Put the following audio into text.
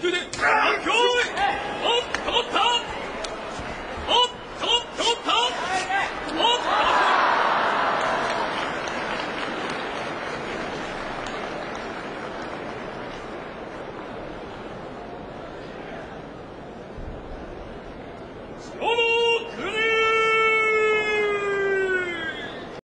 球で反響。おっともった。おっともった。おっと。おの